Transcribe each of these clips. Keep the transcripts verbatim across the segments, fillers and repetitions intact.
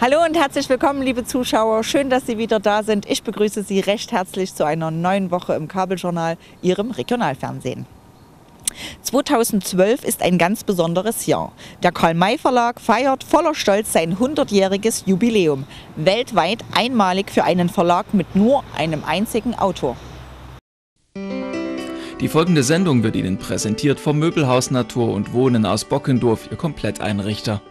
Hallo und herzlich willkommen, liebe Zuschauer. Schön, dass Sie wieder da sind. Ich begrüße Sie recht herzlich zu einer neuen Woche im Kabeljournal, Ihrem Regionalfernsehen. zweitausendzwölf ist ein ganz besonderes Jahr. Der Karl-May-Verlag feiert voller Stolz sein hundertjähriges Jubiläum. Weltweit einmalig für einen Verlag mit nur einem einzigen Autor. Die folgende Sendung wird Ihnen präsentiert vom Möbelhaus Natur und Wohnen aus Bockendorf, Ihr Kompletteinrichter.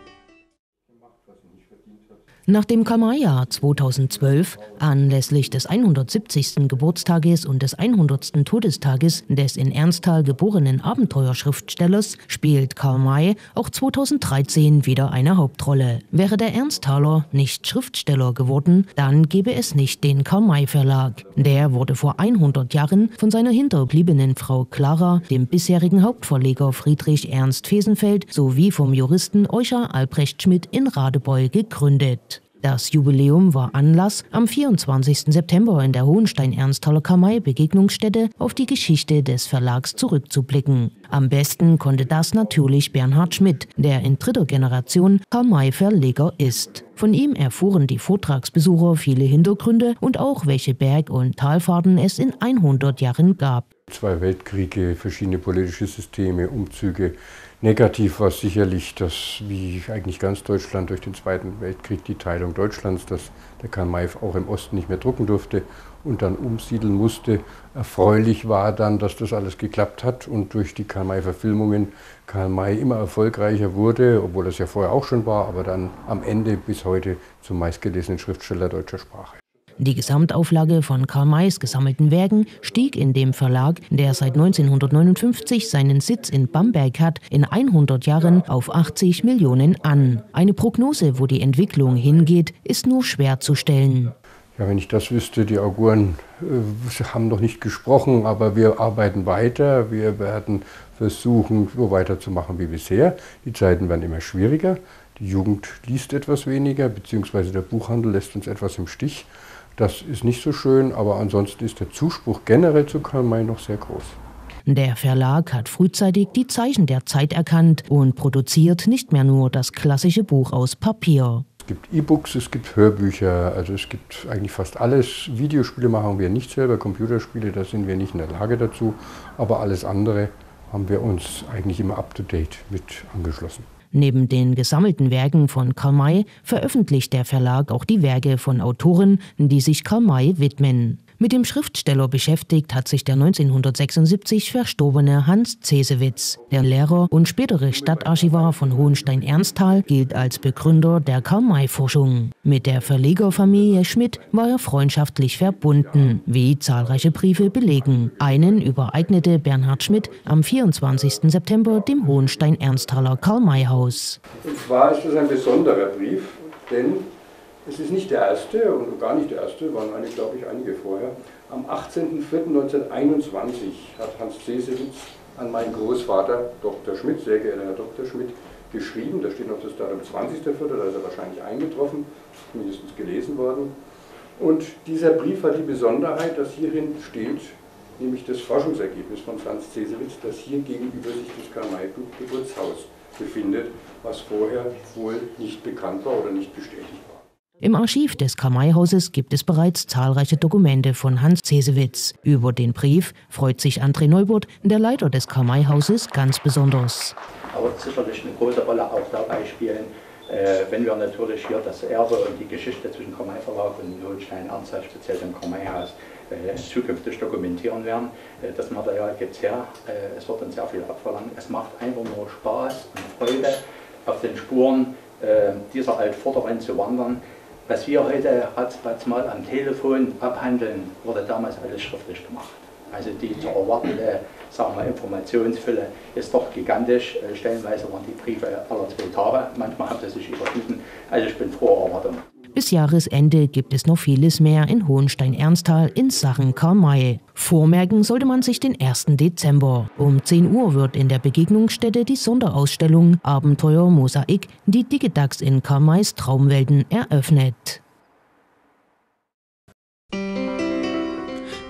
Nach dem Karl-May-Jahr zweitausendzwölf, anlässlich des hundertsiebzigsten Geburtstages und des hundertsten Todestages des in Ernsthal geborenen Abenteuerschriftstellers, spielt Karl May auch zweitausenddreizehn wieder eine Hauptrolle. Wäre der Ernsthaler nicht Schriftsteller geworden, dann gäbe es nicht den Karl-May-Verlag. Der wurde vor hundert Jahren von seiner hinterbliebenen Frau Clara, dem bisherigen Hauptverleger Friedrich Ernst Fesenfeld sowie vom Juristen Eucher Albrecht Schmidt in Radebeul gegründet. Das Jubiläum war Anlass, am vierundzwanzigsten September in der Hohenstein-Ernsthaler Karl-May-Begegnungsstätte auf die Geschichte des Verlags zurückzublicken. Am besten konnte das natürlich Bernhard Schmidt, der in dritter Generation Karl-May-Verleger ist. Von ihm erfuhren die Vortragsbesucher viele Hintergründe und auch, welche Berg- und Talfahrten es in hundert Jahren gab. Zwei Weltkriege, verschiedene politische Systeme, Umzüge. Negativ war sicherlich, dass, wie eigentlich ganz Deutschland durch den Zweiten Weltkrieg, die Teilung Deutschlands, dass der Karl May auch im Osten nicht mehr drucken durfte und dann umsiedeln musste. Erfreulich war dann, dass das alles geklappt hat und durch die Karl May-Verfilmungen Karl May immer erfolgreicher wurde, obwohl das ja vorher auch schon war, aber dann am Ende bis heute zum meistgelesenen Schriftsteller deutscher Sprache. Die Gesamtauflage von Karl Mays gesammelten Werken stieg in dem Verlag, der seit neunzehnhundertneunundfünfzig seinen Sitz in Bamberg hat, in hundert Jahren auf achtzig Millionen an. Eine Prognose, wo die Entwicklung hingeht, ist nur schwer zu stellen. Ja, wenn ich das wüsste, die Auguren äh, haben noch nicht gesprochen, aber wir arbeiten weiter. Wir werden versuchen, so weiterzumachen wie bisher. Die Zeiten werden immer schwieriger. Die Jugend liest etwas weniger, beziehungsweise der Buchhandel lässt uns etwas im Stich. Das ist nicht so schön, aber ansonsten ist der Zuspruch generell zu Karl May noch sehr groß. Der Verlag hat frühzeitig die Zeichen der Zeit erkannt und produziert nicht mehr nur das klassische Buch aus Papier. Es gibt E-Books, es gibt Hörbücher, also es gibt eigentlich fast alles. Videospiele machen wir nicht selber, Computerspiele, da sind wir nicht in der Lage dazu. Aber alles andere haben wir uns eigentlich immer up-to-date mit angeschlossen. Neben den gesammelten Werken von Karl May veröffentlicht der Verlag auch die Werke von Autoren, die sich Karl May widmen. Mit dem Schriftsteller beschäftigt hat sich der neunzehnhundertsechsundsiebzig verstorbene Hans Cesewitz. Der Lehrer und spätere Stadtarchivar von Hohenstein-Ernsthal gilt als Begründer der Karl-May-Forschung. Mit der Verlegerfamilie Schmidt war er freundschaftlich verbunden, wie zahlreiche Briefe belegen. Einen übereignete Bernhard Schmidt am vierundzwanzigsten September dem Hohenstein-Ernstthaler Karl-May-Haus. Und zwar ist das ein besonderer Brief, denn es ist nicht der erste und gar nicht der erste, waren eigentlich, glaube ich, einige vorher. Am achtzehnten vierten neunzehnhunderteinundzwanzig hat Hans Cesewitz an meinen Großvater Doktor Schmidt, sehr geehrter Herr Doktor Schmidt, geschrieben. Da steht noch das Datum zwanzigsten vierten da ist er wahrscheinlich eingetroffen, mindestens gelesen worden. Und dieser Brief hat die Besonderheit, dass hierin steht, nämlich das Forschungsergebnis von Franz Cesewitz, dass hier gegenüber sich das Karl-May-Geburtshaus befindet, was vorher wohl nicht bekannt war oder nicht bestätigt war. Im Archiv des Karl-May-Hauses gibt es bereits zahlreiche Dokumente von Hans Cesewitz. Über den Brief freut sich André Neubert, der Leiter des Karl-May-Hauses, ganz besonders. Aber sicherlich eine große Rolle auch dabei spielen, äh, wenn wir natürlich hier das Erbe und die Geschichte zwischen Karl-May-Verlag und Hohenstein-Ernsthal, speziell dem Karl-May-Haus, äh, zukünftig dokumentieren werden. Äh, das Material gibt es her, äh, es wird uns sehr viel abverlangt. Es macht einfach nur Spaß und Freude, auf den Spuren äh, dieser Altvorderen zu wandern. Was wir heute ratzfatz mal am Telefon abhandeln, wurde damals alles schriftlich gemacht. Also die zu erwartende, sagen wir, Informationsfülle ist doch gigantisch. Stellenweise waren die Briefe aller zwei Tage, manchmal haben sie sich überschnitten. Also ich bin froher Erwartung. Bis Jahresende gibt es noch vieles mehr in Hohenstein-Ernsthal in Sachen Karl May. Vormerken sollte man sich den ersten Dezember. Um zehn Uhr wird in der Begegnungsstätte die Sonderausstellung Abenteuer Mosaik, die Digidax in Karl Mays Traumwelten eröffnet.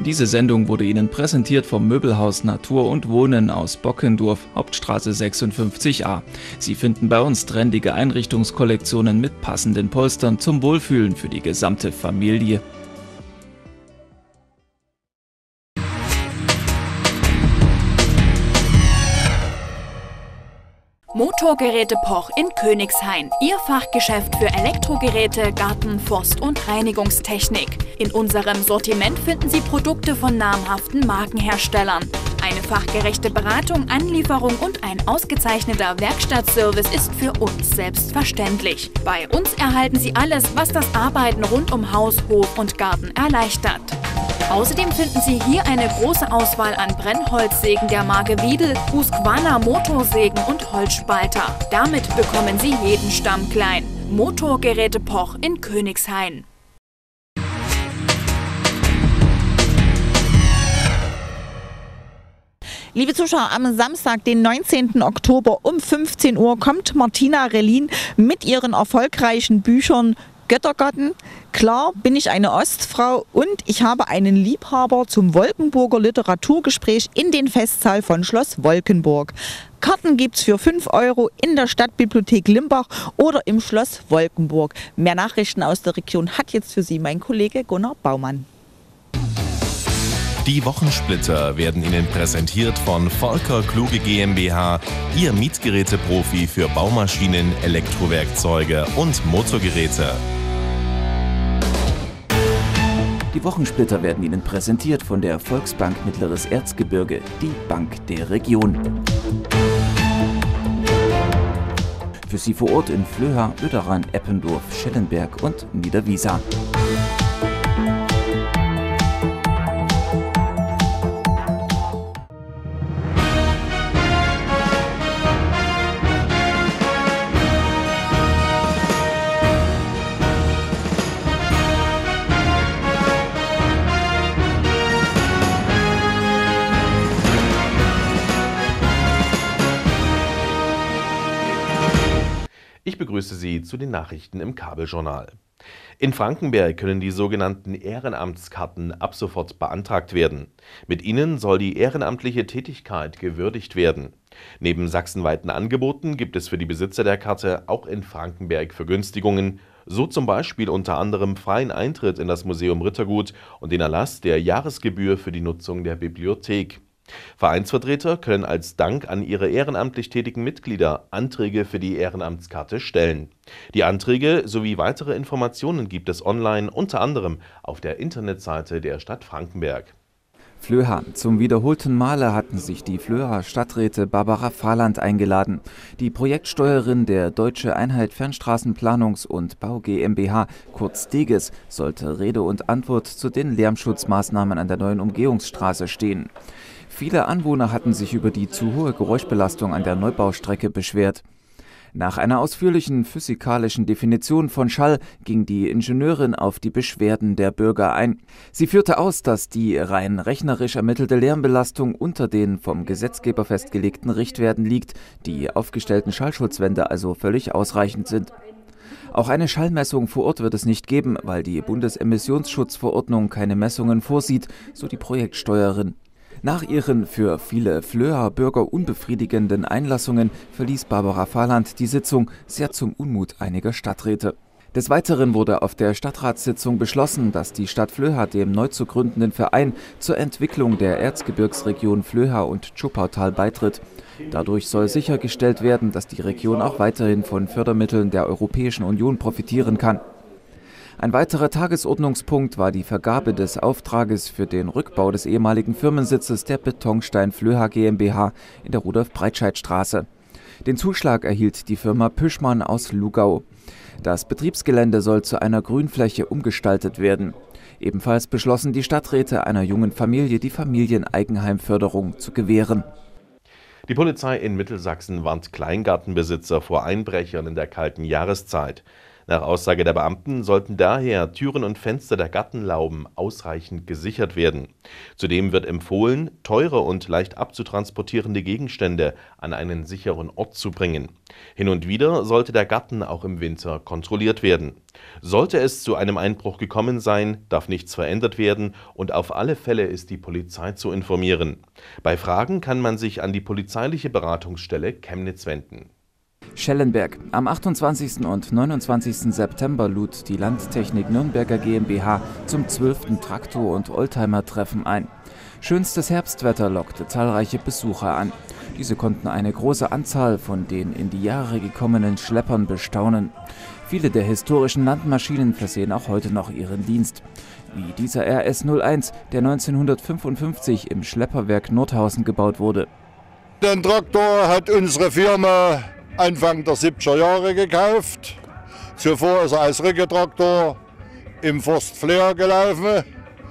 Diese Sendung wurde Ihnen präsentiert vom Möbelhaus Natur und Wohnen aus Bockendorf, Hauptstraße sechsundfünfzig a. Sie finden bei uns trendige Einrichtungskollektionen mit passenden Polstern zum Wohlfühlen für die gesamte Familie. Motorgeräte Poch in Königshain. Ihr Fachgeschäft für Elektrogeräte, Garten-, Forst- und Reinigungstechnik. In unserem Sortiment finden Sie Produkte von namhaften Markenherstellern. Eine fachgerechte Beratung, Anlieferung und ein ausgezeichneter Werkstattservice ist für uns selbstverständlich. Bei uns erhalten Sie alles, was das Arbeiten rund um Haus, Hof und Garten erleichtert. Außerdem finden Sie hier eine große Auswahl an Brennholzsägen der Marke Wiedel, Husqvarna Motorsägen und Holzspalter. Damit bekommen Sie jeden Stamm klein. Motorgeräte Poch in Königshain. Liebe Zuschauer, am Samstag, den neunzehnten Oktober um fünfzehn Uhr kommt Martina Relin mit ihren erfolgreichen Büchern Göttergarten. Klar bin ich eine Ostfrau und ich habe einen Liebhaber zum Wolkenburger Literaturgespräch in den Festsaal von Schloss Wolkenburg. Karten gibt's für fünf Euro in der Stadtbibliothek Limbach oder im Schloss Wolkenburg. Mehr Nachrichten aus der Region hat jetzt für Sie mein Kollege Gunnar Baumann. Die Wochensplitter werden Ihnen präsentiert von Volker Kluge GmbH, Ihr Mietgeräteprofi für Baumaschinen, Elektrowerkzeuge und Motorgeräte. Die Wochensplitter werden Ihnen präsentiert von der Volksbank Mittleres Erzgebirge, die Bank der Region. Für Sie vor Ort in Flöha, Ueterran, Eppendorf, Schellenberg und Niederwiesa. Ich begrüße Sie zu den Nachrichten im Kabeljournal. In Frankenberg können die sogenannten Ehrenamtskarten ab sofort beantragt werden. Mit ihnen soll die ehrenamtliche Tätigkeit gewürdigt werden. Neben sachsenweiten Angeboten gibt es für die Besitzer der Karte auch in Frankenberg Vergünstigungen, so zum Beispiel unter anderem freien Eintritt in das Museum Rittergut und den Erlass der Jahresgebühr für die Nutzung der Bibliothek. Vereinsvertreter können als Dank an ihre ehrenamtlich tätigen Mitglieder Anträge für die Ehrenamtskarte stellen. Die Anträge sowie weitere Informationen gibt es online, unter anderem auf der Internetseite der Stadt Frankenberg. Flöha. Zum wiederholten Male hatten sich die Flöha Stadträte Barbara Fahland eingeladen. Die Projektsteuerin der Deutsche Einheit Fernstraßenplanungs- und Bau GmbH, kurz DEGES, sollte Rede und Antwort zu den Lärmschutzmaßnahmen an der neuen Umgehungsstraße stehen. Viele Anwohner hatten sich über die zu hohe Geräuschbelastung an der Neubaustrecke beschwert. Nach einer ausführlichen physikalischen Definition von Schall ging die Ingenieurin auf die Beschwerden der Bürger ein. Sie führte aus, dass die rein rechnerisch ermittelte Lärmbelastung unter den vom Gesetzgeber festgelegten Richtwerten liegt, die aufgestellten Schallschutzwände also völlig ausreichend sind. Auch eine Schallmessung vor Ort wird es nicht geben, weil die Bundesemissionsschutzverordnung keine Messungen vorsieht, so die Projektsteuerin. Nach ihren für viele Flöher Bürger unbefriedigenden Einlassungen verließ Barbara Fahland die Sitzung, sehr zum Unmut einiger Stadträte. Des Weiteren wurde auf der Stadtratssitzung beschlossen, dass die Stadt Flöha dem neu zu gründenden Verein zur Entwicklung der Erzgebirgsregion Flöha und Tschuppautal beitritt. Dadurch soll sichergestellt werden, dass die Region auch weiterhin von Fördermitteln der Europäischen Union profitieren kann. Ein weiterer Tagesordnungspunkt war die Vergabe des Auftrages für den Rückbau des ehemaligen Firmensitzes der Betonstein Flöha GmbH in der Rudolf-Breitscheid-Straße. Den Zuschlag erhielt die Firma Püschmann aus Lugau. Das Betriebsgelände soll zu einer Grünfläche umgestaltet werden. Ebenfalls beschlossen die Stadträte einer jungen Familie die Familieneigenheimförderung zu gewähren. Die Polizei in Mittelsachsen warnt Kleingartenbesitzer vor Einbrechern in der kalten Jahreszeit. Nach Aussage der Beamten sollten daher Türen und Fenster der Gartenlauben ausreichend gesichert werden. Zudem wird empfohlen, teure und leicht abzutransportierende Gegenstände an einen sicheren Ort zu bringen. Hin und wieder sollte der Garten auch im Winter kontrolliert werden. Sollte es zu einem Einbruch gekommen sein, darf nichts verändert werden und auf alle Fälle ist die Polizei zu informieren. Bei Fragen kann man sich an die polizeiliche Beratungsstelle Chemnitz wenden. Schellenberg. Am achtundzwanzigsten und neunundzwanzigsten September lud die Landtechnik Nürnberger GmbH zum zwölften Traktor- und Oldtimer-Treffen ein. Schönstes Herbstwetter lockte zahlreiche Besucher an. Diese konnten eine große Anzahl von den in die Jahre gekommenen Schleppern bestaunen. Viele der historischen Landmaschinen versehen auch heute noch ihren Dienst. Wie dieser R S null eins, der neunzehnhundertfünfundfünfzig im Schlepperwerk Nordhausen gebaut wurde. Den Traktor hat unsere Firma Anfang der siebziger Jahre gekauft. Zuvor ist er als Rücketraktor im Forst Fleur gelaufen.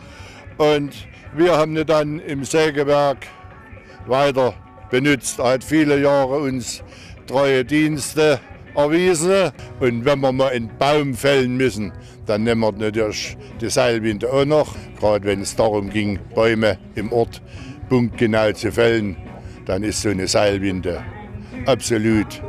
Und wir haben ihn dann im Sägewerk weiter benutzt. Er hat viele Jahre uns treue Dienste erwiesen. Und wenn wir mal einen Baum fällen müssen, dann nehmen wir natürlich die Seilwinde auch noch. Gerade wenn es darum ging, Bäume im Ort punktgenau zu fällen, dann ist so eine Seilwinde absolut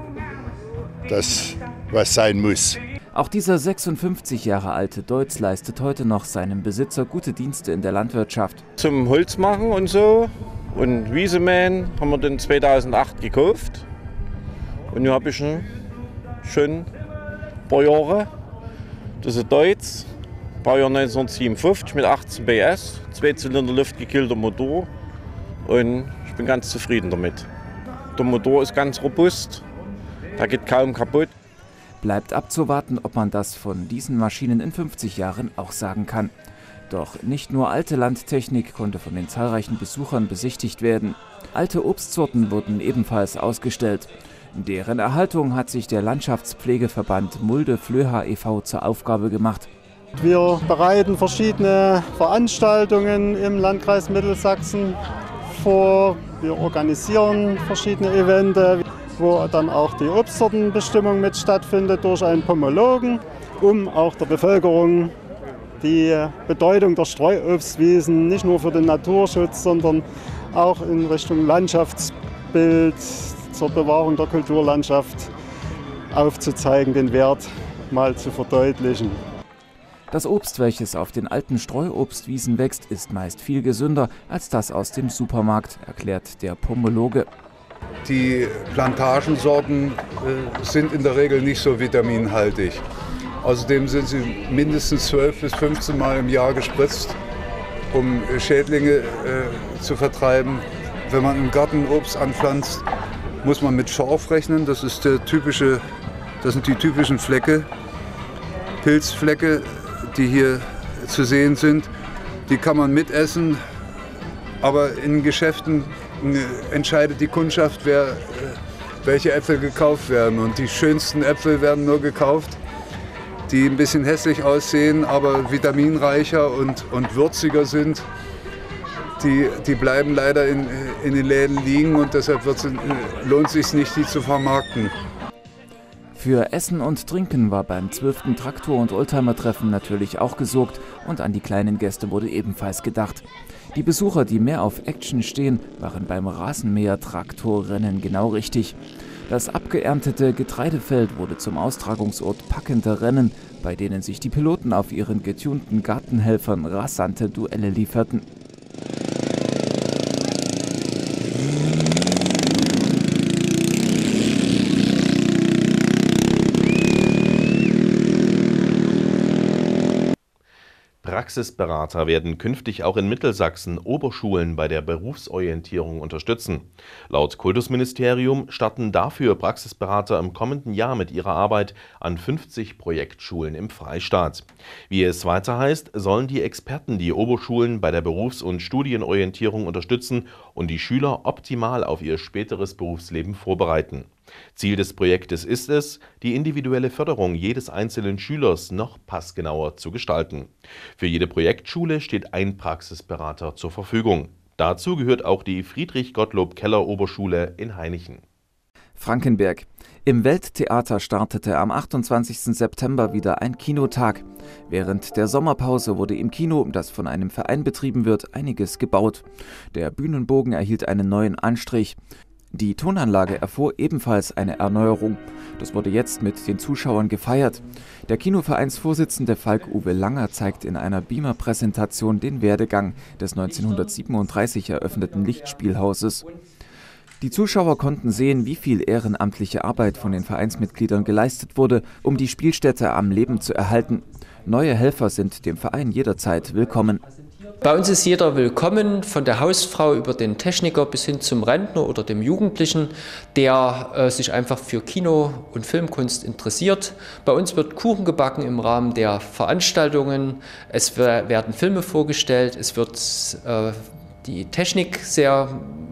das, was sein muss. Auch dieser sechsundfünfzig Jahre alte Deutz leistet heute noch seinem Besitzer gute Dienste in der Landwirtschaft. Zum Holz machen und so und Wiese mähen haben wir den zweitausendacht gekauft. Und nun habe ich ihn schon ein paar Jahre. Das ist ein Deutz, Baujahr neunzehnhundertsiebenundfünfzig mit achtzehn P S, zwei Zylinder luftgekühlter Motor und ich bin ganz zufrieden damit. Der Motor ist ganz robust, der geht kaum kaputt. Bleibt abzuwarten, ob man das von diesen Maschinen in fünfzig Jahren auch sagen kann. Doch nicht nur alte Landtechnik konnte von den zahlreichen Besuchern besichtigt werden. Alte Obstsorten wurden ebenfalls ausgestellt. Deren Erhaltung hat sich der Landschaftspflegeverband Mulde-Flöha e V zur Aufgabe gemacht. Wir bereiten verschiedene Veranstaltungen im Landkreis Mittelsachsen vor. Wir organisieren verschiedene Events, wo dann auch die Obstsortenbestimmung mit stattfindet durch einen Pomologen, um auch der Bevölkerung die Bedeutung der Streuobstwiesen nicht nur für den Naturschutz, sondern auch in Richtung Landschaftsbild zur Bewahrung der Kulturlandschaft aufzuzeigen, den Wert mal zu verdeutlichen. Das Obst, welches auf den alten Streuobstwiesen wächst, ist meist viel gesünder als das aus dem Supermarkt, erklärt der Pomologe. Die Plantagensorten äh, sind in der Regel nicht so vitaminhaltig. Außerdem sind sie mindestens zwölf bis fünfzehn Mal im Jahr gespritzt, um Schädlinge äh, zu vertreiben. Wenn man im Garten Obst anpflanzt, muss man mit Schorf rechnen. Das ist der typische, das sind die typischen Flecke, Pilzflecke, die hier zu sehen sind. Die kann man mitessen, aber in Geschäften entscheidet die Kundschaft, wer, welche Äpfel gekauft werden. Und die schönsten Äpfel werden nur gekauft, die ein bisschen hässlich aussehen, aber vitaminreicher und, und würziger sind. Die, die bleiben leider in, in den Läden liegen und deshalb wird's, lohnt es sich nicht, die zu vermarkten. Für Essen und Trinken war beim zwölften Traktor- und Oldtimer-Treffen natürlich auch gesorgt und an die kleinen Gäste wurde ebenfalls gedacht. Die Besucher, die mehr auf Action stehen, waren beim Rasenmäher-Traktorrennen genau richtig. Das abgeerntete Getreidefeld wurde zum Austragungsort packender Rennen, bei denen sich die Piloten auf ihren getunten Gartenhelfern rasante Duelle lieferten. Praxisberater werden künftig auch in Mittelsachsen Oberschulen bei der Berufsorientierung unterstützen. Laut Kultusministerium starten dafür Praxisberater im kommenden Jahr mit ihrer Arbeit an fünfzig Projektschulen im Freistaat. Wie es weiter heißt, sollen die Experten die Oberschulen bei der Berufs- und Studienorientierung unterstützen und die Schüler optimal auf ihr späteres Berufsleben vorbereiten. Ziel des Projektes ist es, die individuelle Förderung jedes einzelnen Schülers noch passgenauer zu gestalten. Für jede Projektschule steht ein Praxisberater zur Verfügung. Dazu gehört auch die Friedrich-Gottlob-Keller-Oberschule in Hainichen. Frankenberg. Im Welttheater startete am achtundzwanzigsten September wieder ein Kinotag. Während der Sommerpause wurde im Kino, das von einem Verein betrieben wird, einiges gebaut. Der Bühnenbogen erhielt einen neuen Anstrich. Die Tonanlage erfuhr ebenfalls eine Erneuerung. Das wurde jetzt mit den Zuschauern gefeiert. Der Kinovereinsvorsitzende Falk-Uwe Langer zeigt in einer Beamer-Präsentation den Werdegang des neunzehnhundertsiebenunddreißig eröffneten Lichtspielhauses. Die Zuschauer konnten sehen, wie viel ehrenamtliche Arbeit von den Vereinsmitgliedern geleistet wurde, um die Spielstätte am Leben zu erhalten. Neue Helfer sind dem Verein jederzeit willkommen. Bei uns ist jeder willkommen, von der Hausfrau über den Techniker bis hin zum Rentner oder dem Jugendlichen, der äh, sich einfach für Kino- und Filmkunst interessiert. Bei uns wird Kuchen gebacken im Rahmen der Veranstaltungen, es werden Filme vorgestellt, es wird äh, die Technik sehr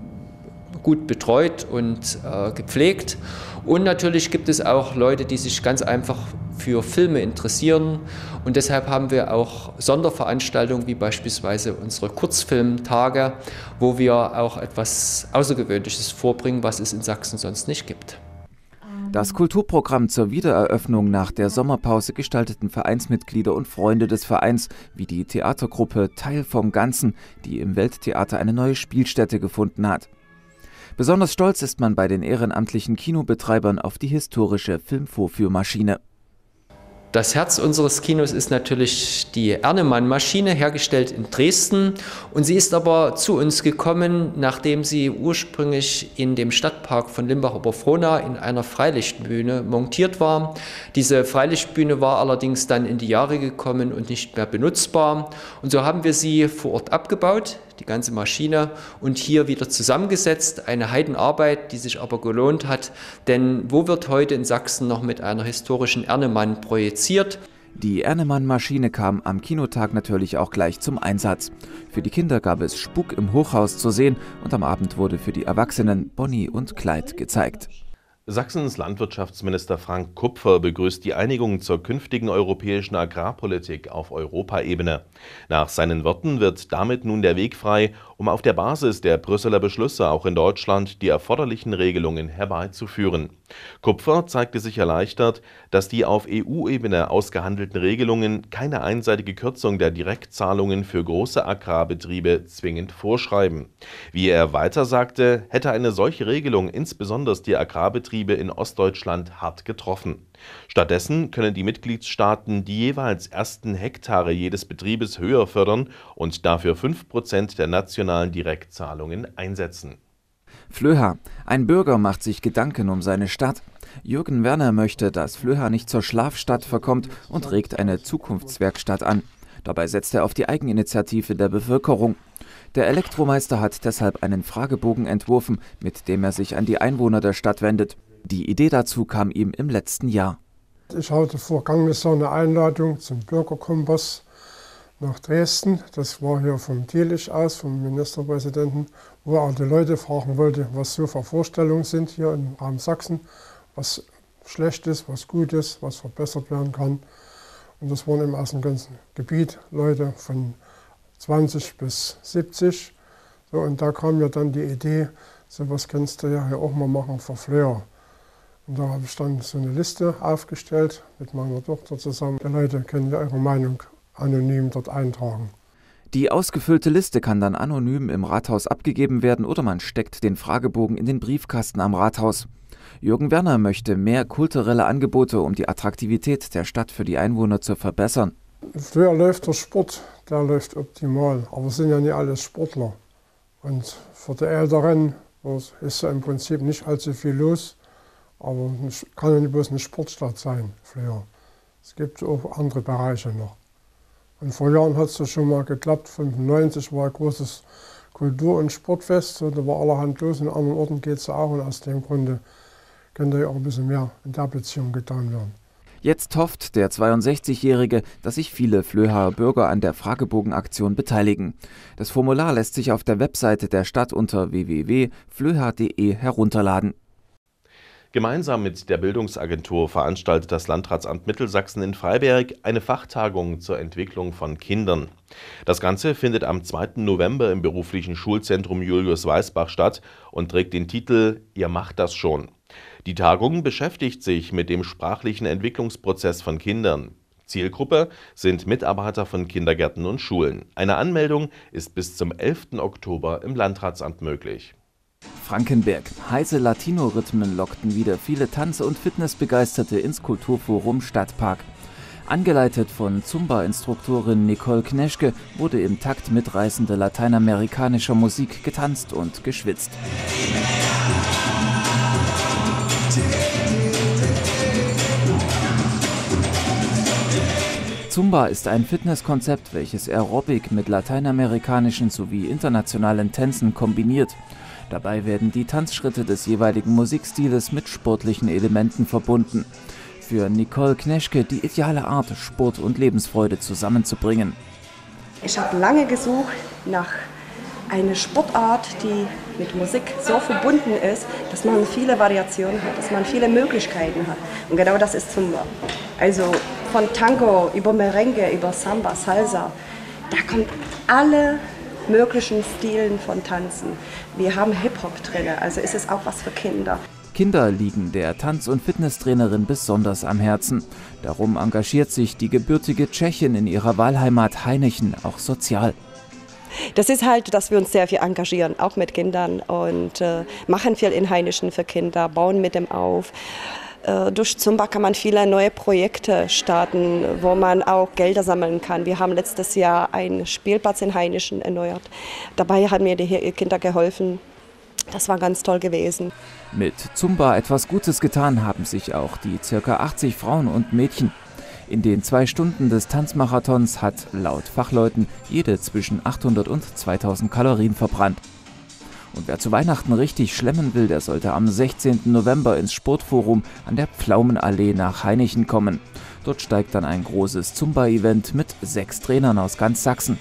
gut betreut und äh, gepflegt. Und natürlich gibt es auch Leute, die sich ganz einfach für Filme interessieren. Und deshalb haben wir auch Sonderveranstaltungen, wie beispielsweise unsere Kurzfilmtage, wo wir auch etwas Außergewöhnliches vorbringen, was es in Sachsen sonst nicht gibt. Das Kulturprogramm zur Wiedereröffnung nach der Sommerpause gestalteten Vereinsmitglieder und Freunde des Vereins, wie die Theatergruppe Teil vom Ganzen, die im Welttheater eine neue Spielstätte gefunden hat. Besonders stolz ist man bei den ehrenamtlichen Kinobetreibern auf die historische Filmvorführmaschine. Das Herz unseres Kinos ist natürlich die Ernemann-Maschine, hergestellt in Dresden. Und sie ist aber zu uns gekommen, nachdem sie ursprünglich in dem Stadtpark von Limbach-Oberfrohna in einer Freilichtbühne montiert war. Diese Freilichtbühne war allerdings dann in die Jahre gekommen und nicht mehr benutzbar. Und so haben wir sie vor Ort abgebaut, die ganze Maschine, und hier wieder zusammengesetzt. Eine Heidenarbeit, die sich aber gelohnt hat, denn wo wird heute in Sachsen noch mit einer historischen Ernemann projiziert? Die Ernemann-Maschine kam am Kinotag natürlich auch gleich zum Einsatz. Für die Kinder gab es Spuk im Hochhaus zu sehen und am Abend wurde für die Erwachsenen Bonnie und Clyde gezeigt. Sachsens Landwirtschaftsminister Frank Kupfer begrüßt die Einigung zur künftigen europäischen Agrarpolitik auf Europaebene. Nach seinen Worten wird damit nun der Weg frei, um auf der Basis der Brüsseler Beschlüsse auch in Deutschland die erforderlichen Regelungen herbeizuführen. Kupfer zeigte sich erleichtert, dass die auf E U-Ebene ausgehandelten Regelungen keine einseitige Kürzung der Direktzahlungen für große Agrarbetriebe zwingend vorschreiben. Wie er weiter sagte, hätte eine solche Regelung insbesondere die Agrarbetriebe in Ostdeutschland hart getroffen. Stattdessen können die Mitgliedstaaten die jeweils ersten Hektare jedes Betriebes höher fördern und dafür fünf Prozent der nationalen Direktzahlungen einsetzen. Flöha. Ein Bürger macht sich Gedanken um seine Stadt. Jürgen Werner möchte, dass Flöha nicht zur Schlafstadt verkommt und regt eine Zukunftswerkstatt an. Dabei setzt er auf die Eigeninitiative der Bevölkerung. Der Elektromeister hat deshalb einen Fragebogen entworfen, mit dem er sich an die Einwohner der Stadt wendet. Die Idee dazu kam ihm im letzten Jahr. Ich hatte vergangenes Jahr eine Einladung zum Bürgerkompass nach Dresden. Das war hier vom Dielich aus, vom Ministerpräsidenten, wo er die Leute fragen wollte, was so für Vorstellungen sind hier im Raum Sachsen, was schlecht ist, was gut ist, was verbessert werden kann. Und das waren eben aus dem ganzen Gebiet Leute von zwanzig bis siebzig. So, und da kam mir dann die Idee, so was kannst du ja hier auch mal machen für Flöha. Und da habe ich dann so eine Liste aufgestellt mit meiner Tochter zusammen. Die Leute können ja ihre Meinung anonym dort eintragen. Die ausgefüllte Liste kann dann anonym im Rathaus abgegeben werden oder man steckt den Fragebogen in den Briefkasten am Rathaus. Jürgen Werner möchte mehr kulturelle Angebote, um die Attraktivität der Stadt für die Einwohner zu verbessern. Früher läuft der Sport, der läuft optimal, aber es sind ja nicht alles Sportler. Und für die Älteren ist ja im Prinzip nicht allzu viel los, aber es kann ja nicht bloß eine Sportstadt sein, Flöha. Es gibt auch andere Bereiche noch. Und vor Jahren hat es ja schon mal geklappt, fünfundneunzig war ein großes Kultur- und Sportfest, da war allerhand los, in anderen Orten geht es ja auch und aus dem Grunde könnte ja auch ein bisschen mehr in der Beziehung getan werden. Jetzt hofft der zweiundsechzigjährige, dass sich viele Flöhaer Bürger an der Fragebogenaktion beteiligen. Das Formular lässt sich auf der Webseite der Stadt unter w w w punkt flöha punkt de herunterladen. Gemeinsam mit der Bildungsagentur veranstaltet das Landratsamt Mittelsachsen in Freiberg eine Fachtagung zur Entwicklung von Kindern. Das Ganze findet am zweiten November im beruflichen Schulzentrum Julius Weisbach statt und trägt den Titel »Ihr macht das schon«. Die Tagung beschäftigt sich mit dem sprachlichen Entwicklungsprozess von Kindern. Zielgruppe sind Mitarbeiter von Kindergärten und Schulen. Eine Anmeldung ist bis zum elften Oktober im Landratsamt möglich. Frankenberg. Heiße Latino-Rhythmen lockten wieder viele Tanz- und Fitnessbegeisterte ins Kulturforum Stadtpark. Angeleitet von Zumba-Instruktorin Nicole Kneschke wurde im Takt mitreißender lateinamerikanischer Musik getanzt und geschwitzt. Zumba ist ein Fitnesskonzept, welches Aerobic mit lateinamerikanischen sowie internationalen Tänzen kombiniert. Dabei werden die Tanzschritte des jeweiligen Musikstiles mit sportlichen Elementen verbunden. Für Nicole Kneschke die ideale Art, Sport und Lebensfreude zusammenzubringen. Ich habe lange gesucht nach einer Sportart, die mit Musik so verbunden ist, dass man viele Variationen hat, dass man viele Möglichkeiten hat. Und genau das ist Zumba. Also von Tango über Merengue, über Samba, Salsa, da kommt alle möglichen Stilen von Tanzen. Wir haben Hip-Hop drin, also ist es auch was für Kinder. Kinder liegen der Tanz- und Fitnesstrainerin besonders am Herzen. Darum engagiert sich die gebürtige Tschechin in ihrer Wahlheimat Hainichen auch sozial. Das ist halt, dass wir uns sehr viel engagieren, auch mit Kindern und äh, machen viel in Hainichen für Kinder, bauen mit dem auf. Äh, durch Zumba kann man viele neue Projekte starten, wo man auch Gelder sammeln kann. Wir haben letztes Jahr einen Spielplatz in Hainichen erneuert. Dabei haben mir die Kinder geholfen. Das war ganz toll gewesen. Mit Zumba etwas Gutes getan haben sich auch die ca. achtzig Frauen und Mädchen. In den zwei Stunden des Tanzmarathons hat laut Fachleuten jede zwischen achthundert und zweitausend Kalorien verbrannt. Und wer zu Weihnachten richtig schlemmen will, der sollte am sechzehnten November ins Sportforum an der Pflaumenallee nach Hainichen kommen. Dort steigt dann ein großes Zumba-Event mit sechs Trainern aus ganz Sachsen.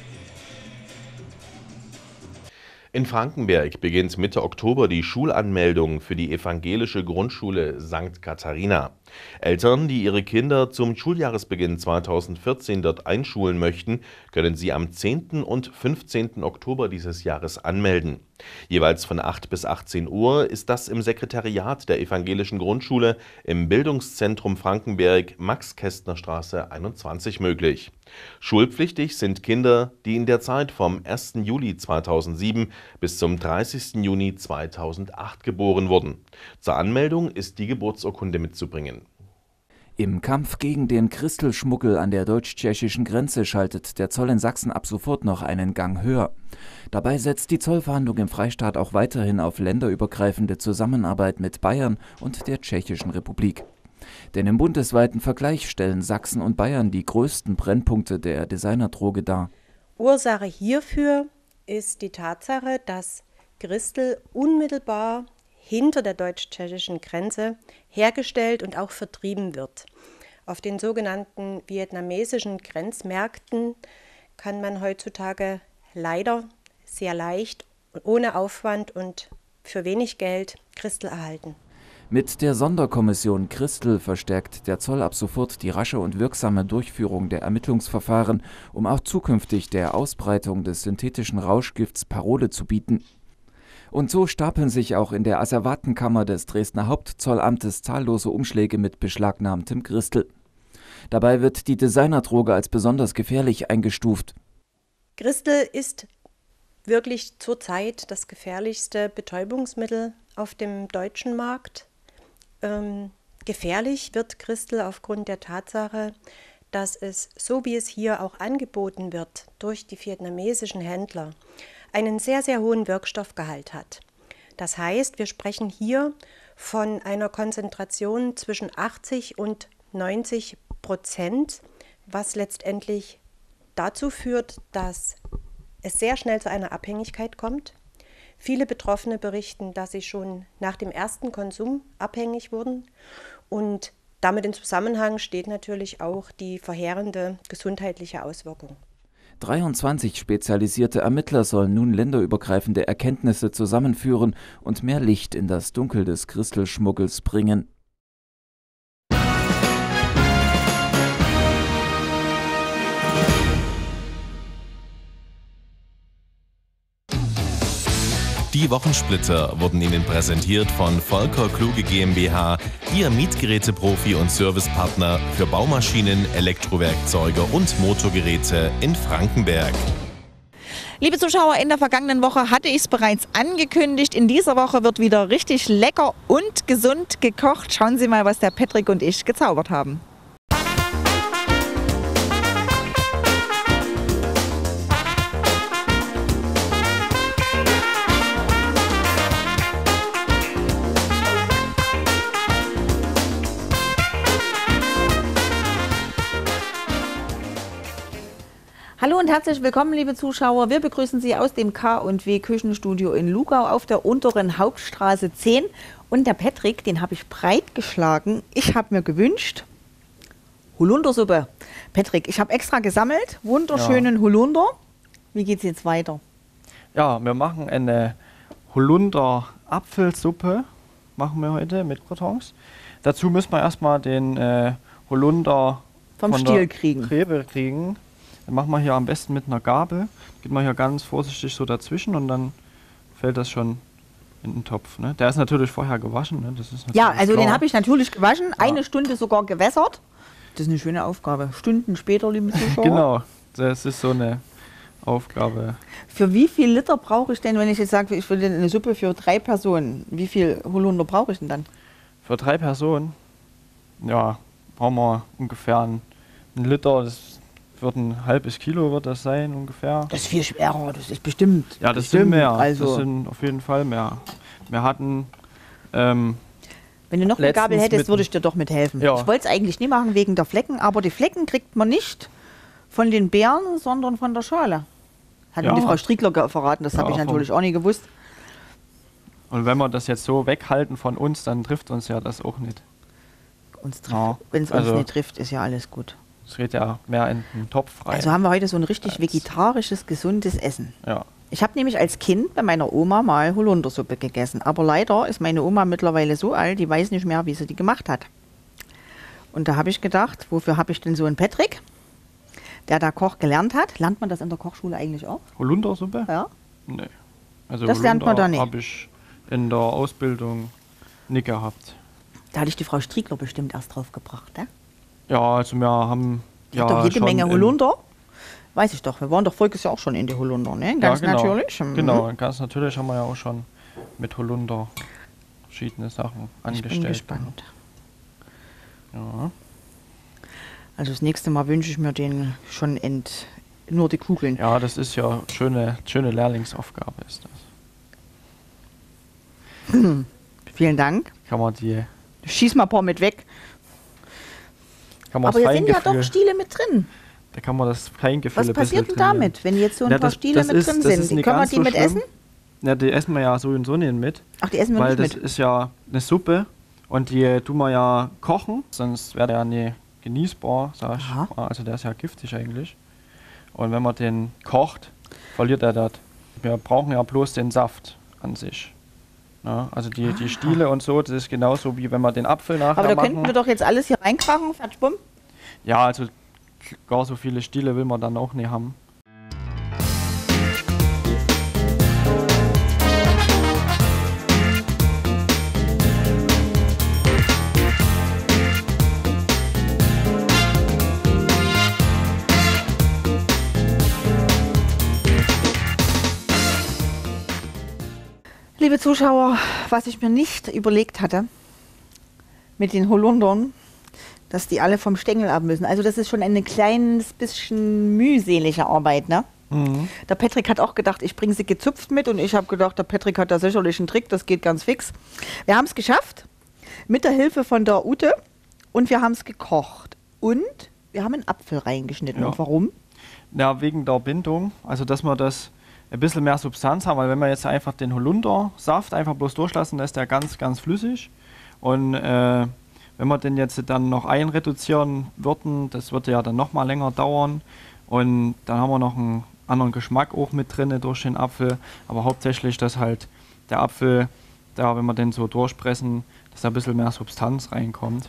In Frankenberg beginnt Mitte Oktober die Schulanmeldung für die evangelische Grundschule Sankt Katharina. Eltern, die ihre Kinder zum Schuljahresbeginn zweitausendvierzehn dort einschulen möchten, können sie am zehnten und fünfzehnten Oktober dieses Jahres anmelden. Jeweils von acht bis achtzehn Uhr ist das im Sekretariat der evangelischen Grundschule im Bildungszentrum Frankenberg Max-Kästner-Straße einundzwanzig möglich. Schulpflichtig sind Kinder, die in der Zeit vom ersten Juli zweitausendsieben bis zum dreißigsten Juni zweitausendacht geboren wurden. Zur Anmeldung ist die Geburtsurkunde mitzubringen. Im Kampf gegen den Christelschmuggel an der deutsch-tschechischen Grenze schaltet der Zoll in Sachsen ab sofort noch einen Gang höher. Dabei setzt die Zollfahndung im Freistaat auch weiterhin auf länderübergreifende Zusammenarbeit mit Bayern und der Tschechischen Republik. Denn im bundesweiten Vergleich stellen Sachsen und Bayern die größten Brennpunkte der Designerdroge dar. Ursache hierfür ist die Tatsache, dass Christel unmittelbar hinter der deutsch-tschechischen Grenze hergestellt und auch vertrieben wird. Auf den sogenannten vietnamesischen Grenzmärkten kann man heutzutage leider sehr leicht, ohne Aufwand und für wenig Geld Christel erhalten. Mit der Sonderkommission Christel verstärkt der Zoll ab sofort die rasche und wirksame Durchführung der Ermittlungsverfahren, um auch zukünftig der Ausbreitung des synthetischen Rauschgifts Parole zu bieten. Und so stapeln sich auch in der Asservatenkammer des Dresdner Hauptzollamtes zahllose Umschläge mit beschlagnahmtem Christel. Dabei wird die Designerdroge als besonders gefährlich eingestuft. Christel ist wirklich zurzeit das gefährlichste Betäubungsmittel auf dem deutschen Markt. Ähm, gefährlich wird Christel aufgrund der Tatsache, dass es, so wie es hier auch angeboten wird, durch die vietnamesischen Händler, einen sehr, sehr hohen Wirkstoffgehalt hat. Das heißt, wir sprechen hier von einer Konzentration zwischen achtzig und neunzig Prozent, was letztendlich dazu führt, dass es sehr schnell zu einer Abhängigkeit kommt. Viele Betroffene berichten, dass sie schon nach dem ersten Konsum abhängig wurden und damit in Zusammenhang steht natürlich auch die verheerende gesundheitliche Auswirkung. dreiundzwanzig spezialisierte Ermittler sollen nun länderübergreifende Erkenntnisse zusammenführen und mehr Licht in das Dunkel des Christelschmuggels bringen. Die Wochensplitter wurden Ihnen präsentiert von Volker Kluge GmbH, Ihr Mietgeräteprofi und Servicepartner für Baumaschinen, Elektrowerkzeuge und Motorgeräte in Frankenberg. Liebe Zuschauer, in der vergangenen Woche hatte ich es bereits angekündigt. In dieser Woche wird wieder richtig lecker und gesund gekocht. Schauen Sie mal, was der Patrick und ich gezaubert haben. Hallo und herzlich willkommen, liebe Zuschauer. Wir begrüßen Sie aus dem K und W Küchenstudio in Lugau auf der unteren Hauptstraße zehn. Und der Patrick, den habe ich breit geschlagen. Ich habe mir gewünscht Holundersuppe. Patrick, ich habe extra gesammelt, wunderschönen ja. Holunder. Wie geht es jetzt weiter? Ja, wir machen eine Holunder-Apfelsuppe, machen wir heute mit Crotons. Dazu müssen wir erstmal den äh, Holunder vom von Stiel der kriegen. Rebe kriegen. Den machen wir hier am besten mit einer Gabel. Geht man hier ganz vorsichtig so dazwischen und dann fällt das schon in den Topf. Ne? Der ist natürlich vorher gewaschen. Ne? Das ist ja, also klar. Den habe ich natürlich gewaschen, ja. eine Stunde sogar gewässert. Das ist eine schöne Aufgabe. Stunden später, liebe Zuschauer. Genau, das ist so eine Aufgabe. Für wie viel Liter brauche ich denn, wenn ich jetzt sage, ich will eine Suppe für drei Personen, wie viel Holunder brauche ich denn dann? Für drei Personen, ja, brauchen wir ungefähr einen Liter. Das wird ein halbes Kilo wird das sein ungefähr. Das ist viel schwerer, das ist bestimmt. Ja, das bestimmt, sind mehr. Also das sind auf jeden Fall mehr. Wir hatten. Ähm, Wenn du noch eine Gabel hättest, würde ich dir doch mithelfen. Ja. Ich wollte es eigentlich nicht machen wegen der Flecken, aber die Flecken kriegt man nicht von den Beeren, sondern von der Schale. Hat ja. mir die Frau Striegler verraten, das ja, habe ich natürlich auch nie gewusst. Und wenn wir das jetzt so weghalten von uns, dann trifft uns ja das auch nicht. Uns ja. Wenn es also, uns nicht trifft, ist ja alles gut. Es geht ja mehr in den Topf rein. Also haben wir heute so ein richtig vegetarisches, gesundes Essen. Ja. Ich habe nämlich als Kind bei meiner Oma mal Holundersuppe gegessen. Aber leider ist meine Oma mittlerweile so alt, die weiß nicht mehr, wie sie die gemacht hat. Und da habe ich gedacht, wofür habe ich denn so einen Patrick, der da Koch gelernt hat? Lernt man das in der Kochschule eigentlich auch? Holundersuppe? Ja. Nee. Also das lernt man da nicht. Habe ich in der Ausbildung nicht gehabt. Da hatte ich die Frau Striegler bestimmt erst drauf gebracht, ne? Ja, also wir haben ja doch jede Menge Holunder. Weiß ich doch, wir waren doch voriges Jahr auch schon in die Holunder, ne? Ganz ja, genau. natürlich. Mhm. Genau, ganz natürlich haben wir ja auch schon mit Holunder verschiedene Sachen angestellt. Ich bin gespannt. Ja. Also das nächste Mal wünsche ich mir den schon ent nur die Kugeln. Ja, das ist ja schöne schöne Lehrlingsaufgabe ist das. Hm. Vielen Dank. Kann man die Schieß mal ein paar mit weg. Aber jetzt sind ja doch Stiele mit drin. Da kann man das Feingefühl Was passiert denn damit, wenn jetzt so ein ja, paar das, Stiele das mit ist, drin sind? Die können wir die so mit schlimm. essen? Ja, die essen wir ja so und so nicht mit. Ach, die essen wir weil nicht mit? Weil das ist ja eine Suppe und die tun wir ja kochen, sonst wäre der ja nicht genießbar, sag ich. Aha. Also der ist ja giftig eigentlich. Und wenn man den kocht, verliert er das. Wir brauchen ja bloß den Saft an sich. Ja, also die, die Stiele und so, das ist genauso wie wenn wir den Apfel nachher Aber da machen. könnten wir doch jetzt alles hier reinkrachen, fertig, bumm. Ja, also gar so viele Stiele will man dann auch nicht haben. Liebe Zuschauer, was ich mir nicht überlegt hatte mit den Holundern, dass die alle vom Stängel ab müssen. Also das ist schon ein kleines bisschen mühselige Arbeit, ne? Mhm. Der Patrick hat auch gedacht, ich bringe sie gezupft mit und ich habe gedacht, der Patrick hat da sicherlich einen Trick, das geht ganz fix. Wir haben es geschafft mit der Hilfe von der Ute und wir haben es gekocht und wir haben einen Apfel reingeschnitten. Ja. Und warum? Ja, wegen der Bindung, also dass wir das ein bisschen mehr Substanz haben, weil wenn wir jetzt einfach den Holundersaft einfach bloß durchlassen, dann ist der ganz, ganz flüssig und äh, wenn wir den jetzt dann noch einreduzieren würden, das würde ja dann noch mal länger dauern und dann haben wir noch einen anderen Geschmack auch mit drin durch den Apfel, aber hauptsächlich, dass halt der Apfel, da, wenn wir den so durchpressen, dass da ein bisschen mehr Substanz reinkommt.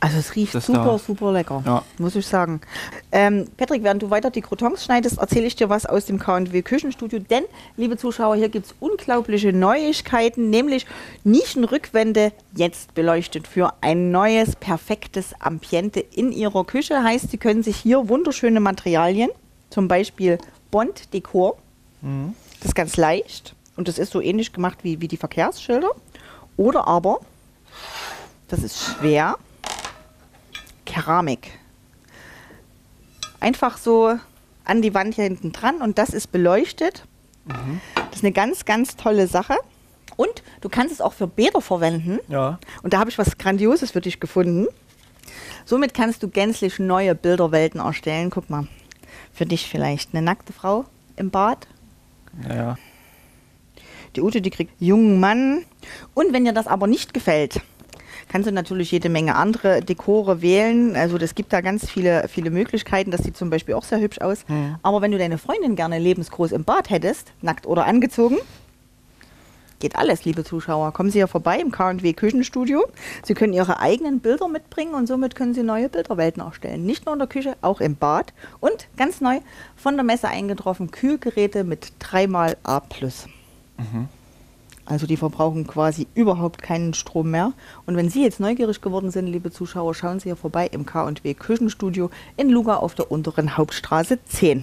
Also es riecht das super, da, super lecker, ja. muss ich sagen. Ähm, Patrick, während du weiter die Croutons schneidest, erzähle ich dir was aus dem K und W Küchenstudio. Denn, liebe Zuschauer, hier gibt es unglaubliche Neuigkeiten, nämlich Nischenrückwände jetzt beleuchtet für ein neues, perfektes Ambiente in Ihrer Küche. Heißt, Sie können sich hier wunderschöne Materialien, zum Beispiel Bond-Dekor, mhm. das ist ganz leicht und das ist so ähnlich gemacht wie, wie die Verkehrsschilder. Oder aber, das ist schwer, Keramik. Einfach so an die Wand hier hinten dran und das ist beleuchtet. Mhm. Das ist eine ganz, ganz tolle Sache. Und du kannst es auch für Bäder verwenden. Ja. Und da habe ich was Grandioses für dich gefunden. Somit kannst du gänzlich neue Bilderwelten erstellen. Guck mal, für dich vielleicht eine nackte Frau im Bad. Naja. Die Ute, die kriegt einen jungen Mann. Und wenn dir das aber nicht gefällt, kannst du natürlich jede Menge andere Dekore wählen. Also das gibt da ganz viele, viele Möglichkeiten. Das sieht zum Beispiel auch sehr hübsch aus. Mhm. Aber wenn du deine Freundin gerne lebensgroß im Bad hättest, nackt oder angezogen, geht alles, liebe Zuschauer. Kommen Sie hier vorbei im K und W Küchenstudio. Sie können Ihre eigenen Bilder mitbringen und somit können Sie neue Bilderwelten erstellen. Nicht nur in der Küche, auch im Bad. Und ganz neu von der Messe eingetroffen, Kühlgeräte mit drei mal A plus. Mhm. Also die verbrauchen quasi überhaupt keinen Strom mehr. Und wenn Sie jetzt neugierig geworden sind, liebe Zuschauer, schauen Sie hier vorbei im K und W Küchenstudio in Luga auf der unteren Hauptstraße zehn.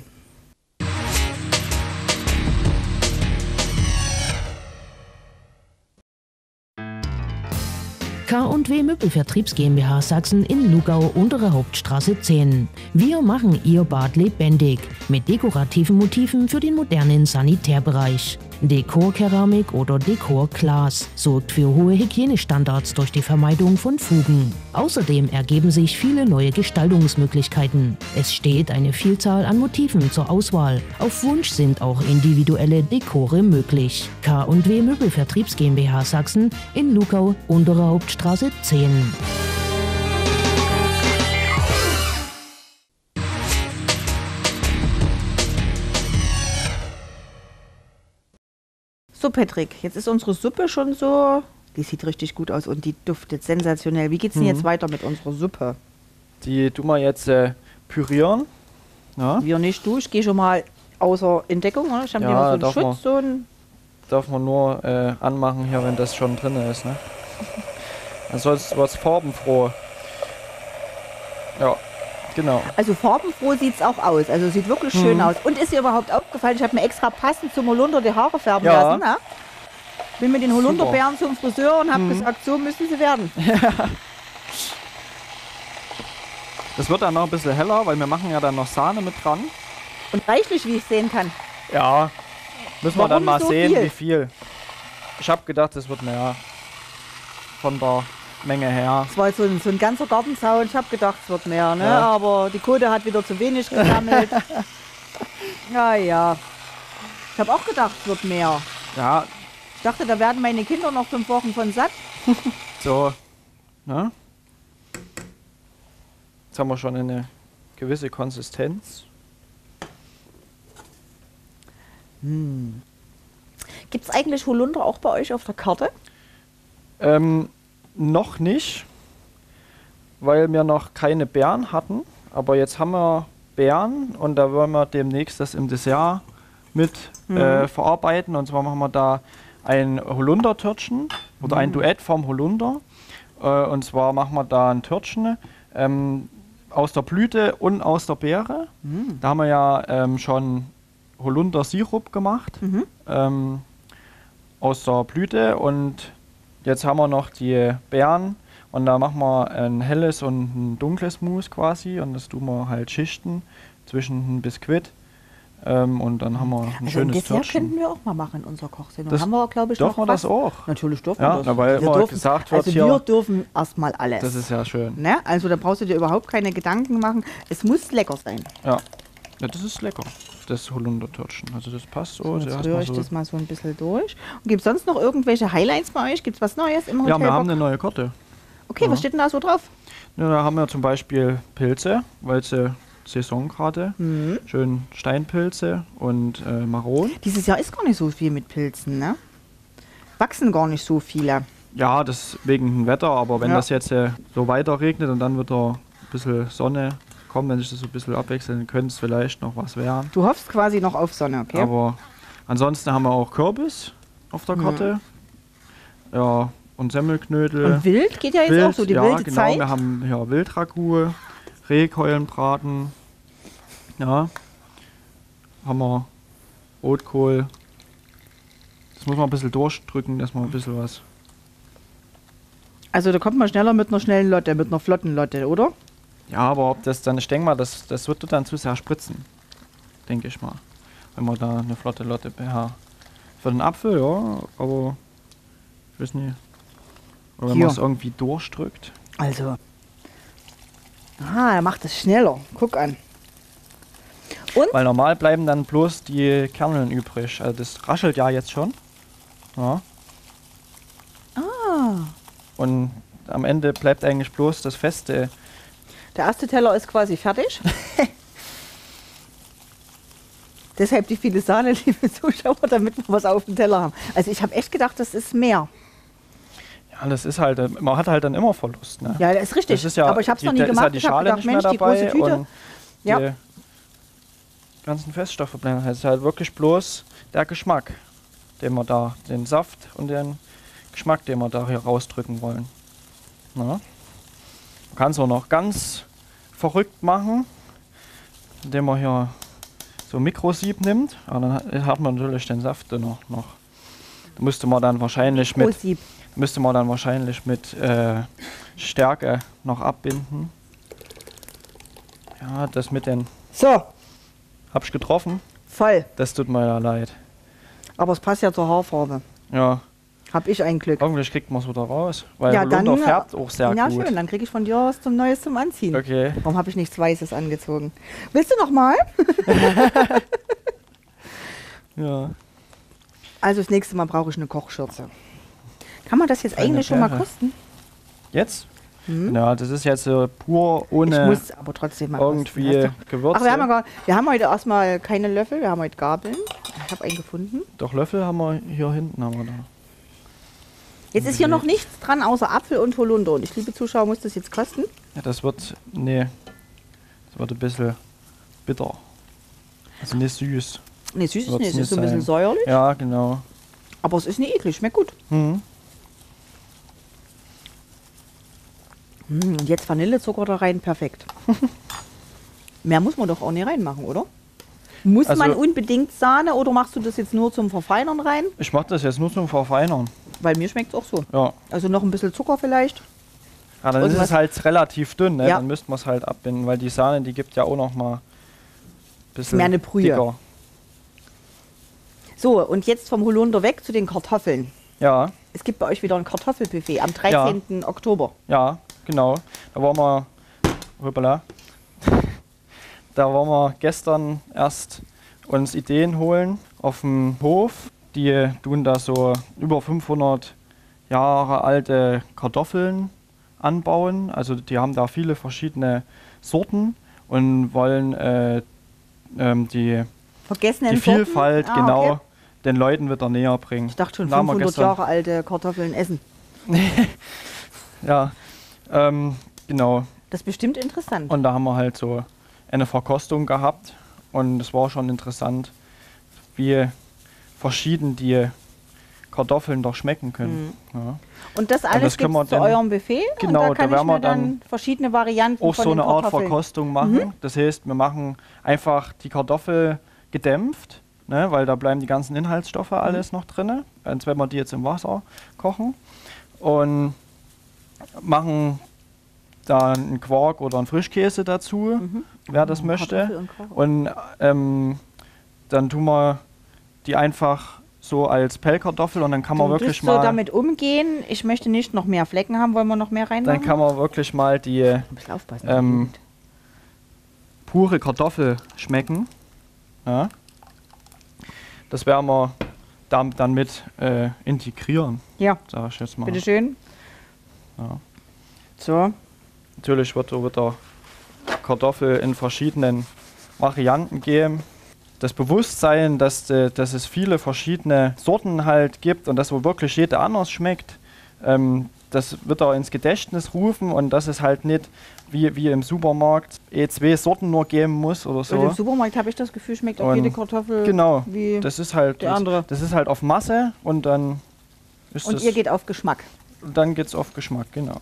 K und W Möbelvertriebs GmbH Sachsen in Lugau, untere Hauptstraße zehn. Wir machen Ihr Bad lebendig mit dekorativen Motiven für den modernen Sanitärbereich. Dekorkeramik oder Dekorglas sorgt für hohe Hygienestandards durch die Vermeidung von Fugen. Außerdem ergeben sich viele neue Gestaltungsmöglichkeiten. Es steht eine Vielzahl an Motiven zur Auswahl. Auf Wunsch sind auch individuelle Dekore möglich. K und W Möbelvertriebs GmbH Sachsen in Lugau, untere Hauptstraße zehn. So Patrick, jetzt ist unsere Suppe schon so, die sieht richtig gut aus und die duftet sensationell. Wie geht's denn mhm. jetzt weiter mit unserer Suppe? Die tun wir jetzt äh, pürieren. Ja. Wir nicht, du, ich gehe schon mal außer Entdeckung, oder? Ich habe ja, hier mal so einen Schutz. Man, so ein darf man nur äh, anmachen hier, wenn das schon drin ist. Ne? Ansonsten wird es farbenfroh. Ja. Genau. Also farbenfroh sieht es auch aus. Also sieht wirklich schön mhm. aus. Und ist dir überhaupt aufgefallen, ich habe mir extra passend zum Holunder die Haare färben ja. lassen. Ne? Bin mit den Holunderbären zum Friseur und habe mhm. gesagt, so müssen sie werden. Ja. Das wird dann noch ein bisschen heller, weil wir machen ja dann noch Sahne mit dran. Und reichlich, wie ich sehen kann. Ja, müssen wir Warum dann mal so sehen, viel? wie viel. Ich habe gedacht, es wird mehr von der Menge her. Das war jetzt so ein, so ein ganzer Gartenzaun. Ich habe gedacht, es wird mehr, ne? Ja. Aber die Kote hat wieder zu wenig gesammelt. Ja, ja. Ich habe auch gedacht, es wird mehr. Ja. Ich dachte, da werden meine Kinder noch fünf Wochen von satt. So, ne? Jetzt haben wir schon eine gewisse Konsistenz. Hm. Gibt es eigentlich Holunder auch bei euch auf der Karte? Ähm, noch nicht, weil wir noch keine Beeren hatten. Aber jetzt haben wir Beeren und da wollen wir demnächst das im Dessert mit mhm. äh, verarbeiten. Und zwar machen wir da ein Holundertörtchen oder mhm. ein Duett vom Holunder. Äh, und zwar machen wir da ein Törtchen ähm, aus der Blüte und aus der Beere. Mhm. Da haben wir ja ähm, schon Holundersirup gemacht mhm. ähm, aus der Blüte und jetzt haben wir noch die Beeren und da machen wir ein helles und ein dunkles Mousse quasi und das tun wir halt schichten zwischen ein Biskuit ähm, und dann haben wir ein also schönes ein Dessert Törtchen. könnten wir auch mal machen in unserer Kochsendung. Das haben wir, glaube ich, dürfen noch wir das was. auch? Natürlich dürfen Ja, wir das. weil wir immer dürfen, gesagt wird also hier, wir dürfen erstmal alles. Das ist ja schön. Ne? Also da brauchst du dir überhaupt keine Gedanken machen. Es muss lecker sein. Ja, ja das ist lecker. Das Holundertörtchen. Also das passt so. so jetzt rühre ich so das mal so ein bisschen durch. Und gibt es sonst noch irgendwelche Highlights bei euch? Gibt es was Neues im Hotel? Ja, wir haben eine neue Karte. Okay, ja. Was steht denn da so drauf? Ja, da haben wir zum Beispiel Pilze, weil sie Saison gerade. Mhm. Schön Steinpilze und äh, Maronen. Dieses Jahr ist gar nicht so viel mit Pilzen, ne? Wachsen gar nicht so viele. Ja, das wegen dem Wetter, aber wenn Ja. das jetzt äh, so weiter regnet und dann wieder ein bisschen Sonne kommt, dann ist das so ein bisschen abwechselnd, dann könnte es vielleicht noch was werden. Du hoffst quasi noch auf Sonne, okay? Aber ansonsten haben wir auch Kürbis auf der Karte. Mhm. Ja, und Semmelknödel. Und Wild geht ja jetzt Wild, auch so, die ja, wilde genau, Zeit. wir haben ja Wildragout, Rehkeulenbraten, ja, haben wir Rotkohl. Das muss man ein bisschen durchdrücken, dass man ein bisschen was... Also da kommt man schneller mit einer schnellen Lotte, mit einer flotten Lotte, oder? Ja, aber ob das dann, ich denke mal, das, das wird dann zu sehr spritzen, denke ich mal. Wenn man da eine flotte Lotte ja. Für den Apfel, ja, aber ich weiß nicht. Oder wenn Hier. man es irgendwie durchdrückt. Also. Ah, er macht es schneller. Guck an. Und? Weil normal bleiben dann bloß die Kerneln übrig. Also das raschelt ja jetzt schon. Ja. Ah. Und am Ende bleibt eigentlich bloß das Feste. Der erste Teller ist quasi fertig. Deshalb die viele Sahne, liebe Zuschauer, damit wir was auf dem Teller haben. Also ich habe echt gedacht, das ist mehr. Ja, das ist halt, äh, man hat halt dann immer Verlust. Ne? Ja, das ist richtig. Das ist ja, Aber ich habe es noch die- nie da ist gemacht. ja die Ich habe Schale gedacht, nicht mehr Mensch, die dabei große Tüte. und Ja. die ganzen Feststoffe bleiben. Es ist halt wirklich bloß der Geschmack, den wir da, den Saft und den Geschmack, den wir da hier rausdrücken wollen. Na? Man kann es auch noch ganz verrückt machen, indem man hier so ein Mikrosieb nimmt. Aber dann hat- hat man natürlich den Saft noch. noch. Da müsste man dann wahrscheinlich mit, Mikrosieb. müsste man dann wahrscheinlich mit äh, Stärke noch abbinden. Ja, das mit den. So. Hab ich getroffen? Voll. Das tut mir ja leid. Aber es passt ja zur Haarfarbe. Ja. Hab ich ein Glück. Hoffentlich kriegt man es wieder raus. Weil ja, Holunder dann, färbt auch sehr ja, gut. schön. Dann kriege ich von dir was zum Neues zum Anziehen. Okay. Warum habe ich nichts Weißes angezogen? Willst du noch mal? Ja. Also das nächste Mal brauche ich eine Kochschürze. Kann man das jetzt Eine eigentlich schon mal Perle. kosten? Jetzt? Hm? Ja, das ist jetzt äh, pur ohne Ich muss aber trotzdem mal irgendwie kosten, weißt du? Gewürze. Ach, wir haben, ja gar, wir haben heute erstmal keine Löffel, wir haben heute Gabeln. Ich habe einen gefunden. Doch Löffel haben wir hier hinten. Haben wir da. Jetzt ist hier noch nichts dran, außer Apfel und Holunder. Und ich, liebe Zuschauer, muss das jetzt kosten? Ja, das wird. Nee. Das wird ein bisschen bitter. Also nicht süß. Nee, süß ist Wird's nicht, es ist so ein sein. bisschen säuerlich. Ja, genau. Aber es ist nicht eklig, schmeckt gut. Mhm. Hm, und jetzt Vanillezucker da rein, perfekt. Mehr muss man doch auch nicht reinmachen, oder? Muss Also- man unbedingt Sahne oder machst du das jetzt nur zum Verfeinern rein? Ich mache das jetzt nur zum Verfeinern. Weil mir schmeckt es auch so. Ja. Also noch ein bisschen Zucker vielleicht. Ja, dann Irgendwas- ist es halt relativ dünn, ne? Ja. Dann müssten wir es halt abbinden, weil die Sahne, die gibt ja auch noch mal ein bisschen Mehr eine Brühe. dicker. So, und jetzt vom Holunder weg zu den Kartoffeln. Ja, Es gibt bei euch wieder ein Kartoffelbuffet am dreizehnten Oktober. ja, genau. Da waren wir, hoppala, da waren wir gestern erst uns Ideen holen auf dem Hof. Die tun da so über fünfhundert Jahre alte Kartoffeln anbauen. Also die haben da viele verschiedene Sorten und wollen äh, ähm, die, Vergessenen die Sorten? Vielfalt Ah, genau okay. den Leuten wieder näher bringen. Ich dachte schon Da haben wir fünfhundert gestern- Jahre alte Kartoffeln essen. Ja, ähm, genau. Das ist bestimmt interessant. Und da haben wir halt so eine Verkostung gehabt und es war schon interessant, wie verschieden die Kartoffeln doch schmecken können. Ja. Und das Und alles das können wir gibt zu dann- eurem Buffet? Genau, und da kann da ich werden mir wir dann, dann verschiedene Varianten Auch von so den eine Art Kartoffeln. Verkostung machen. Mhm. Das heißt, wir machen einfach die Kartoffel gedämpft, ne, weil da bleiben die ganzen Inhaltsstoffe alles noch drin, als wenn wir die jetzt im Wasser kochen. Und machen da einen Quark oder einen Frischkäse dazu, wer das Mhm, möchte. Kartoffel und Quark. Und ähm, dann tun wir die einfach so als Pellkartoffel und dann kann man Du wirklich tust so mal, damit umgehen. Ich möchte nicht noch mehr Flecken haben. Wollen wir noch mehr reinmachen? dann kann man wirklich mal die Ein bisschen aufpassen. ähm, pure Kartoffel schmecken. Ja. Das werden wir dann, dann mit äh, integrieren. Ja. Sag ich jetzt mal. Bitte schön. Ja. So. Natürlich wird da wieder Kartoffel in verschiedenen Varianten geben. Das Bewusstsein, dass, äh, dass es viele verschiedene Sorten halt gibt und dass wo wirklich jede anders schmeckt, ähm, das wird er ins Gedächtnis rufen und dass es halt nicht wie, wie im Supermarkt eh zwei Sorten nur geben muss oder so. Und im Supermarkt habe ich das Gefühl, schmeckt auch Und jede Kartoffel genau, wie das ist halt die andere. Das ist halt auf Masse und dann ist Und das, ihr geht auf Geschmack. Und dann geht es auf Geschmack, genau.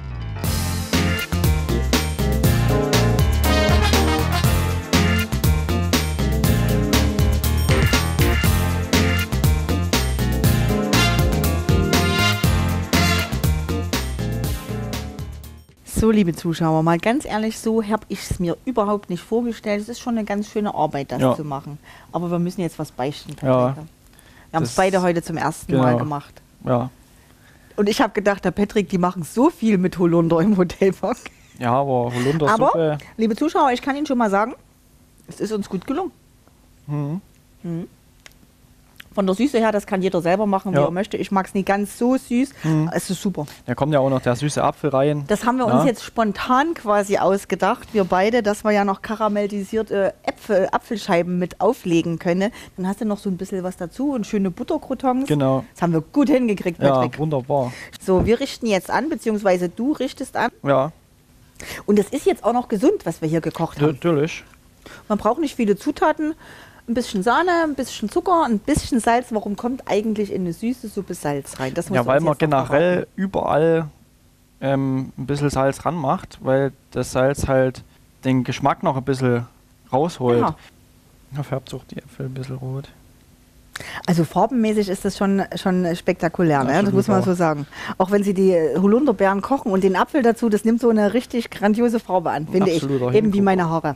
So, liebe Zuschauer, mal ganz ehrlich, so habe ich es mir überhaupt nicht vorgestellt. Es ist schon eine ganz schöne Arbeit, das Ja. zu machen. Aber wir müssen jetzt was beichten, Ja, Patrick. Wir haben es das- beide heute zum ersten genau. Mal gemacht. Ja. Und ich habe gedacht, der Patrick, die machen so viel mit Holunder im Hotelpark. Ja, aber Holundersuppe. Aber, liebe Zuschauer, ich kann Ihnen schon mal sagen, es ist uns gut gelungen. Mhm. Mhm. Von der Süße her, das kann jeder selber machen, wie Ja. er möchte. Ich mag es nicht ganz so süß. Mhm. Es ist super. Da kommt ja auch noch der süße Apfel rein. Das haben wir Ja. uns jetzt spontan quasi ausgedacht, wir beide, dass wir ja noch karamellisierte Äpfel, Apfelscheiben mit auflegen können. Dann hast du noch so ein bisschen was dazu und schöne Buttercroutons. Genau. Das haben wir gut hingekriegt, Patrick. Ja, wunderbar. So, wir richten jetzt an, beziehungsweise du richtest an. Ja, Und es ist jetzt auch noch gesund, was wir hier gekocht haben. natürlich. Man braucht nicht viele Zutaten. Ein bisschen Sahne, ein bisschen Zucker, ein bisschen Salz. Warum kommt eigentlich in eine süße Suppe Salz rein? Das musst Ja, du weil uns man jetzt noch generell verraten. überall ähm, ein bisschen Salz ranmacht, weil das Salz halt den Geschmack noch ein bisschen rausholt. Ja. Da färbt auch die Äpfel ein bisschen rot. Also farbenmäßig ist das schon, schon spektakulär, ne? Das Absolut, muss man ja. so sagen. Auch wenn sie die Holunderbeeren kochen und den Apfel dazu, das nimmt so eine richtig grandiose Farbe an, finde ich. Absoluter Eben wie Hingucker. meine Haare.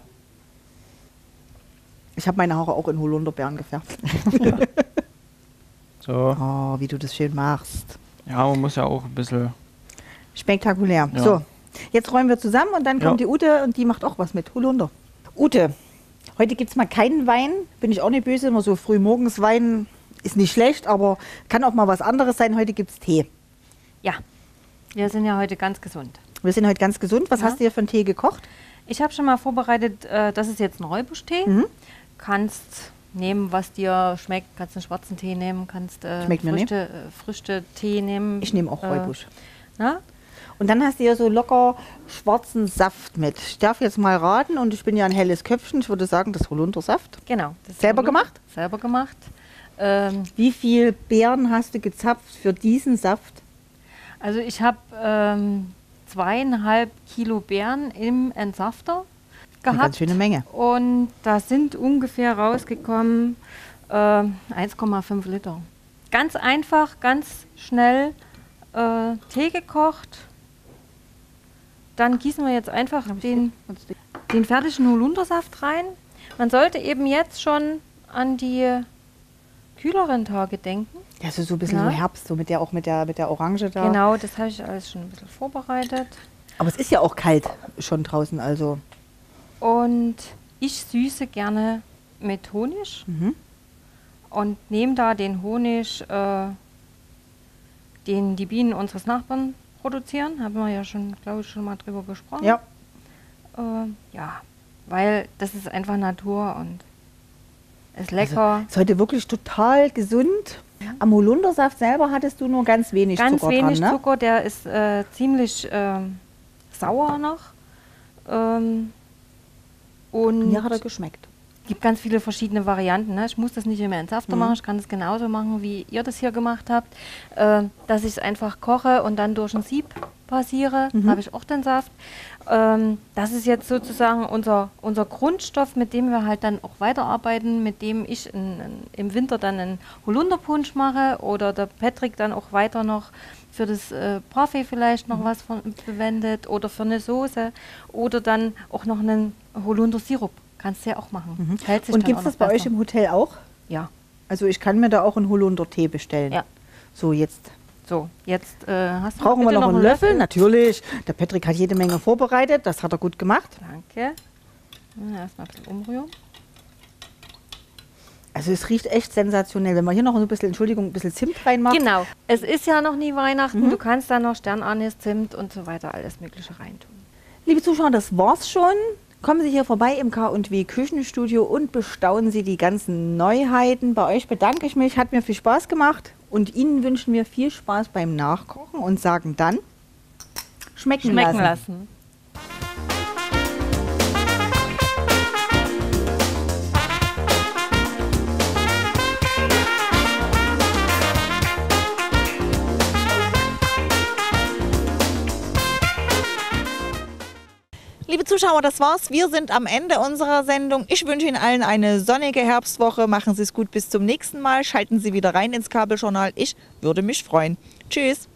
Ich habe meine Haare auch in Holunderbeeren gefärbt. So. Oh, wie du das schön machst. Ja, man muss ja auch ein bisschen. Spektakulär. Ja. So, jetzt räumen wir zusammen und dann kommt Ja. die Ute und die macht auch was mit Holunder. Ute, heute gibt es mal keinen Wein. Bin ich auch nicht böse, immer so früh morgens Wein ist nicht schlecht, aber kann auch mal was anderes sein. Heute gibt es Tee. Ja, wir sind ja heute ganz gesund. Wir sind heute ganz gesund. Was Ja. hast du hier für einen Tee gekocht? Ich habe schon mal vorbereitet, äh, das ist jetzt ein Räubusch-Tee. Mhm. Kannst nehmen, was dir schmeckt. Kannst einen schwarzen Tee nehmen, kannst äh, Schmeckt mir nicht. Früchte, äh, Früchte-Tee nehmen. Ich nehme auch Äh, Räubusch. Na? Und dann hast du hier so locker schwarzen Saft mit. Ich darf jetzt mal raten und ich bin ja ein helles Köpfchen. Ich würde sagen, das ist Holundersaft. Genau. Das ist Selber Holunder. gemacht? Selber gemacht. Ähm, Wie viel Beeren hast du gezapft für diesen Saft? also ich habe ähm, zweieinhalb Kilo Beeren im Entsafter gehabt. Eine ganz schöne Menge. Und da sind ungefähr rausgekommen äh, eins Komma fünf Liter. Ganz einfach, ganz schnell äh, Tee gekocht. Dann gießen wir jetzt einfach den, den fertigen Holundersaft rein. Man sollte eben jetzt schon an die kühleren Tage denken. Ja, so, so ein bisschen Ja. so Herbst, so mit der, auch mit der, mit der Orange da. Genau, das habe ich alles schon ein bisschen vorbereitet. Aber es ist ja auch kalt schon draußen, also. Und ich süße gerne mit Honig Mhm. und nehme da den Honig, äh, den die Bienen unseres Nachbarn produzieren. Haben wir ja schon, glaube ich, schon mal drüber gesprochen. Ja. Äh, ja, weil das ist einfach Natur und ist lecker. Also, ist heute wirklich total gesund. Am Holundersaft selber hattest du nur ganz wenig Ganz Zucker wenig dran, ne? Zucker, der ist äh, ziemlich ähm, sauer noch. Ähm, und Mir hat er geschmeckt. gibt ganz viele verschiedene Varianten. Ne? Ich muss das nicht immer in Safter Mhm. machen, ich kann das genauso machen, wie ihr das hier gemacht habt. Äh, dass ich es einfach koche und dann durch ein Sieb passiere, Mhm. habe ich auch den Saft. Ähm, das ist jetzt sozusagen unser, unser Grundstoff, mit dem wir halt dann auch weiterarbeiten, mit dem ich in, in, im Winter dann einen Holunderpunsch mache oder der Patrick dann auch weiter noch für das äh, Parfait vielleicht noch was von, verwendet oder für eine Soße oder dann auch noch einen Holundersirup. Kannst du ja auch machen. Hält sich Und dann gibt auch es das noch bei euch besser. im Hotel auch? Ja. Also ich kann mir da auch einen Holundertee bestellen. Ja. So, jetzt. So, jetzt äh, hast du Brauchen wir bitte noch einen Löffel? Natürlich. Der Patrick hat jede Menge vorbereitet. Das hat er gut gemacht. Danke. Ja, erstmal ein bisschen umrühren. Also es riecht echt sensationell. Wenn man hier noch ein bisschen, Entschuldigung, ein bisschen Zimt reinmacht. Genau. Es ist ja noch nie Weihnachten. Mhm. Du kannst da noch Sternanis, Zimt und so weiter alles Mögliche reintun. Liebe Zuschauer, das war's schon. Kommen Sie hier vorbei im K und W Küchenstudio und bestaunen Sie die ganzen Neuheiten. Bei euch bedanke ich mich, hat mir viel Spaß gemacht und Ihnen wünschen wir viel Spaß beim Nachkochen und sagen dann schmecken, Schmecken lassen. lassen. Liebe Zuschauer, das war's. Wir sind am Ende unserer Sendung. Ich wünsche Ihnen allen eine sonnige Herbstwoche. Machen Sie es gut, bis zum nächsten Mal. Schalten Sie wieder rein ins Kabeljournal. Ich würde mich freuen. Tschüss.